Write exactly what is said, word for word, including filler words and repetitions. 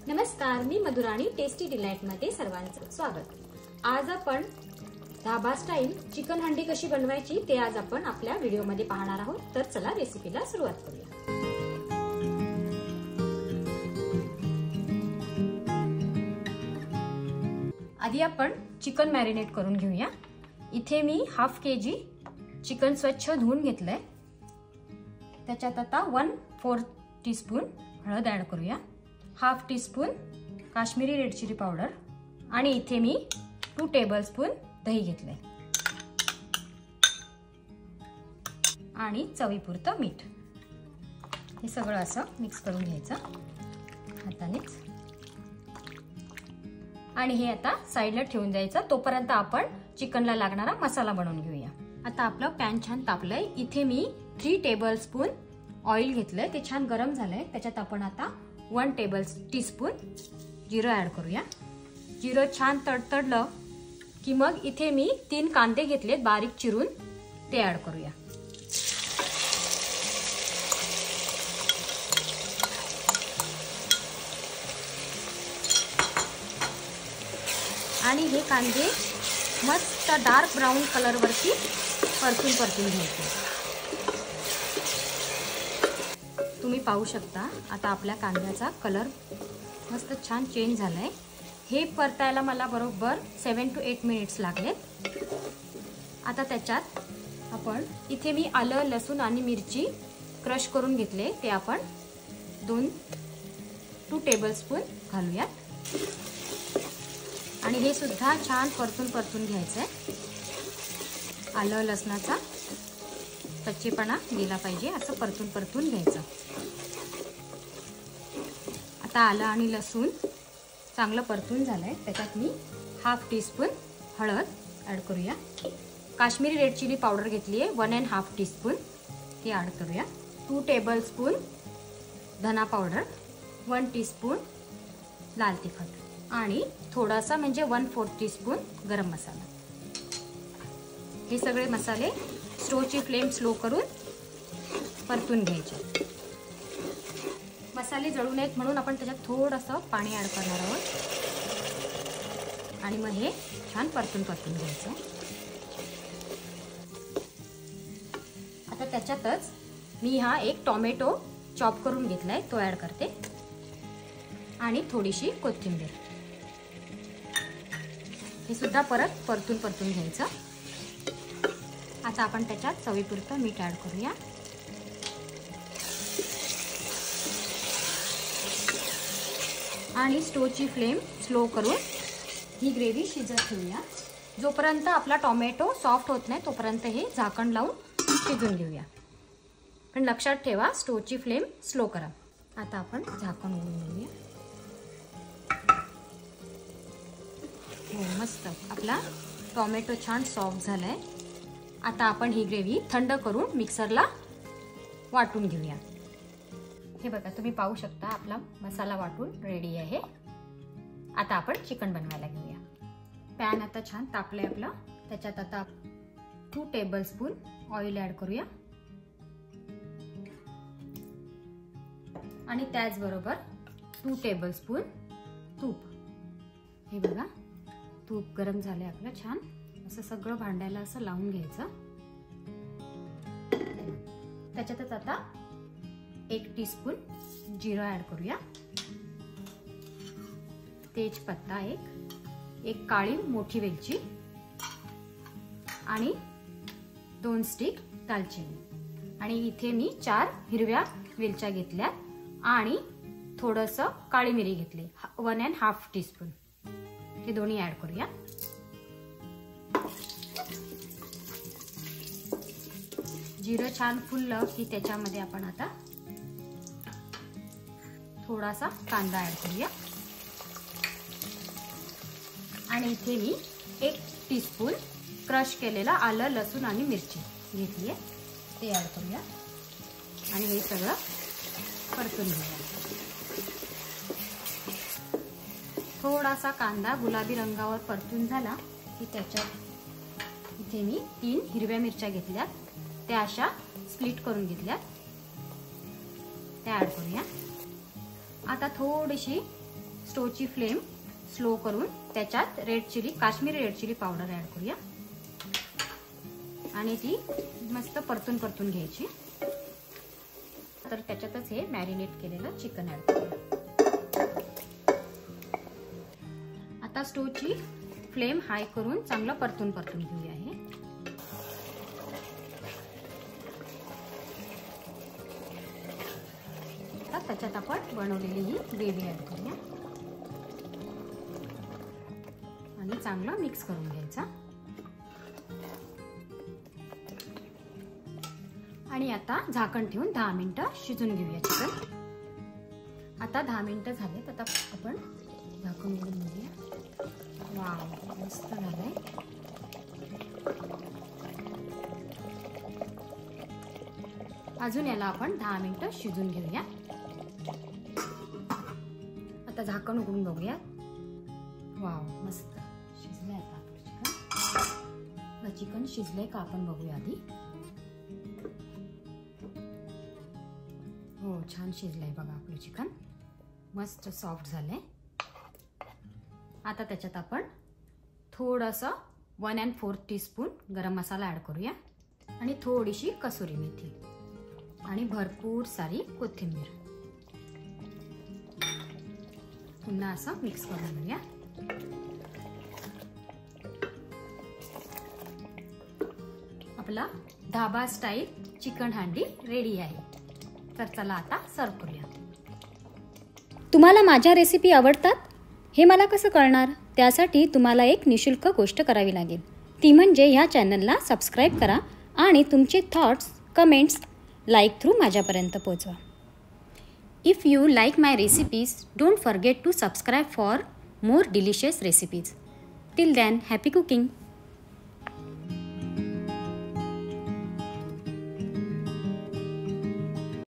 नमस्कार, मी Madhurani tasty delight मध्ये सर्वांचं स्वागत। आज आपण धाबा स्टाईल चिकन हंडी कशी बनवायची ते आज आपण आपल्या व्हिडिओ मध्ये पाहणार आहोत। तर चला रेसिपीला सुरुवात करूया। आधी आपण चिकन मॅरिनेट करून घेऊया। इथे मी हाफ केजी चिकन स्वच्छ धुवून घेतलंय। त्याच्यात आता वन फोर्थ टीस्पून हळद ऍड करूया, half teaspoon Kashmiri red chilli powder आणि इथे मी टू टेबलस्पून दही घेतलंय आणि चवीपुरतं मीठ। हे सगळं असं मिक्स करून घ्यायचं हातानेच आणि हे आता साइडला ठेवून द्यायचं। तोपर्यंत आपण चिकनला लागणारा मसाला बनवून घेऊया। आता आपलं पॅन छान तापलंय। इथे मी थ्री टेबलस्पून ऑइल घेतलंय, ते छान गरम झालंय। त्याच्यात आपण आता वन टेबल टीस्पून जिरं ऍड करूया। जिरं छान तडतडलं की मग इथे मी तीन कांदे घेतलेत बारीक चिरून, ते ऍड करूया। आणि हे कांदे मस्त डार्क ब्राऊन कलर वरती परतून परतून घ्यायचे। तुम्ही पाहू शकता आता आपल्या कांद्याचा कलर मस्त छान चेंज झालाय। हे परतायला मला बरोबर सेवन टू एट मिनिट्स लागलेत। आता त्याच्यात आपण इथे मी आलं लसूण आणि मिरची क्रश करून घेतले, ते आपण दोन टू टेबलस्पून घालूयात आणि हे सुद्धा छान परतून परतून घ्यायचंय। आलं लसणाचा कच्चेपणा गेला पाहिजे असं परतून परतून घ्यायचं। आता आलं आणि लसूण चांगलं परतून झालंय। त्याच्यात मी हाफ टीस्पून हळद ऍड करूया, काश्मीरी रेड चिली पावडर घेतली आहे वन अँड हाफ टीस्पून, ती ऍड करूया। टू टेबलस्पून धना पावडर, वन टीस्पून लाल तिखट आणि थोडासा म्हणजे वन फोर्थ टीस्पून गरम मसाला। हे सगळे मसाले स्टोवची फ्लेम स्लो करून परतून घ्यायचे। मसाले जळू नयेत म्हणून आपण त्याच्यात थोडंसं पाणी ऍड करणार आहोत आणि मग हे छान परतून परतून घ्यायचं। आता त्याच्यातच मी हा एक टोमॅटो चॉप करून घेतलाय, तो ऍड करते आणि थोडीशी कोथिंबीर। हे सुद्धा परत परतून परतून घ्यायचं। आता आपण त्याच्यात चवीपुरतं मीठ ऍड करूया आणि स्टोवची फ्लेम स्लो करून ही ग्रेव्ही शिजत ठेवूया। जोपर्यंत आपला टोमॅटो सॉफ्ट होत नाही तोपर्यंत हे झाकण लावून शिजून घेऊया, पण लक्षात ठेवा स्टोवची फ्लेम स्लो करा। आता आपण झाकण उघडून घेऊया। हो, मस्त आपला टोमॅटो छान सॉफ्ट झालाय। आता आपण ही ग्रेव्ही थंड करून मिक्सरला वाटून घेऊया। हे बघा, तुम्ही पाहू शकता आपला मसाला वाटून रेडी आहे। आता आपण चिकन बनवायला घेऊया। पॅन आता छान तापलंय आपला, त्याच्यात आता टू टेबलस्पून ऑइल ऍड करूया आणि त्याचबरोबर टू टेबलस्पून तूप। हे बघा, तूप गरम झालंय आपलं छान, असं सगळं भांड्याला असं लावून घ्यायचं। त्याच्यातच आता एक टीस्पून जिरं ऍड करूया, तेजपत्ता एक, एक काळी मोठी वेलची आणि दोन स्टिक दालचिनी आणि इथे मी चार हिरव्या वेलच्या घेतल्या आणि थोडंसं काळी मिरी घेतली वन अँड हाफ टीस्पून, हे दोन्ही ऍड करूया। जिरं छान फुललं की त्याच्यामध्ये आपण आता थोडासा कांदा ऍड करूया आणि इथे मी एक टीस्पून क्रश केलेला आलं लसूण आणि मिरची घेतली आहे, ते ऍड करूया आणि हे सगळं परतून घेऊया। थोडासा कांदा गुलाबी रंगावर परतून झाला की त्याच्यात इथे मी तीन हिरव्या मिरच्या घेतल्या, त्या अशा स्प्लिट करून घेतल्या, त्या ऍड करूया। आता थोडीशी स्टोवची फ्लेम स्लो करून त्याच्यात red chilli Kashmiri red chilli powder add करूया आणि ती मस्त परतून परतून घ्यायची. तर त्याच्यातच हे मॅरिनेट केलेलं चिकन ऍड करूया. आता स्टोवची फ्लेम हाय करून चांगलं परतून परतून घेऊया. हे आता त्याच्यात आपण बनवलेली ही ग्रेव्ही ऍड करूया आणि चांगलं मिक्स करून घ्यायचा. आणि आता झाकण ठेवून दहा मिनिटं शिजून घेऊया चिकन. आता दहा मिनिटं झालेत. आता आपण झाकण उघडून घेऊया. वाव, मस्त झालंय. अजून याला आपण दहा मिनिटं शिजून घेऊया. आता झाकण उघडून बघूया. वाव, मस्त शिजलंय. आता आपलं चिकन चिकन शिजलंय का आपण बघूया आधी. हो, छान शिजलंय बघा आपलं चिकन. मस्त सॉफ्ट झालंय. आता त्याच्यात आपण थोडंसं वन अँड फोर्थ टीस्पून गरम मसाला ऍड करूया आणि थोडीशी कसुरी मेथी आणि भरपूर सारी कोथिंबीर. पुन्हा असं मिक्स करून घेऊया. आपला dhaba style chicken handi ready आहे. तर चला आता सर्व करूया. तुम्हाला माझ्या रेसिपी आवडतात हे मला कसं कळणार? त्यासाठी तुम्हाला एक निशुल्क गोष्ट करावी लागेल. ती म्हणजे ह्या चॅनलला सबस्क्राईब करा आणि तुमचे थॉट्स कमेंट्स लाईक थ्रू माझ्यापर्यंत पोहोचवा. If you like my recipes don't forget to subscribe for more delicious recipes. Till then, happy cooking!